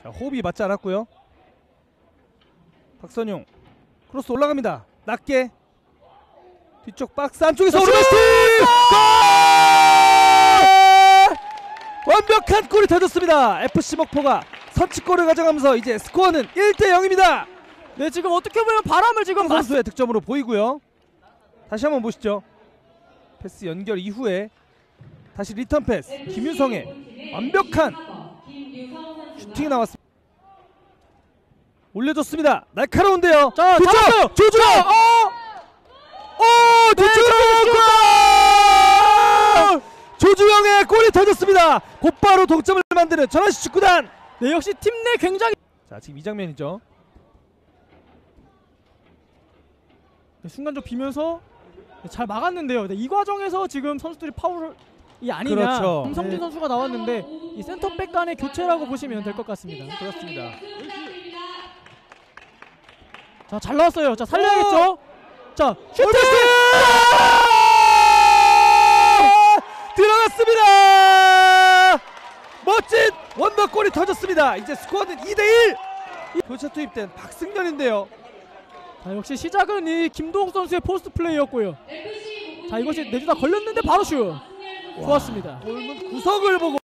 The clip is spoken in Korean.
자, 호흡이 맞지 않았고요. 박선용 크로스 올라갑니다. 낮게 뒤쪽 박스 안쪽에서 오르메스틱 골! 완벽한 골이 터졌습니다. FC 목포가 선취골을 가져가면서 이제 스코어는 1대0입니다. 네, 지금 어떻게 보면 바람을 지금 선수의 득점으로 보이고요. 다시 한번 보시죠. 패스 연결 이후에 다시 리턴 패스 김유성의 완벽한 슈팅이 나왔습니다. 올려줬습니다. 날카로운데요. 자, 잡았어요. 조주영. 뒤쪽으로 골! 조주영의 골이 터졌습니다. 곧바로 동점을 만드는 전원시 축구단. 네, 역시 팀 내 굉장히. 자, 지금 이 장면이죠. 네, 순간적 비면서 잘 막았는데요. 네, 이 과정에서 지금 선수들이 파울이 아니냐. 그렇죠. 김성진 선수가 나왔는데 이 센터백 간의 교체라고 보시면 될 것 같습니다. 그렇습니다. 자, 잘 나왔어요. 자, 살려야겠죠. 자, 슈팅! 들어갔습니다. 멋진 원더골이 터졌습니다. 이제 스코어는 2대1. 교체 투입된 박승현인데요. 자, 역시 시작은 이 김도욱 선수의 포스트 플레이였고요. 자, 이것이 내주다 걸렸는데 바로 슛. 좋았습니다. 골문 구석을 보고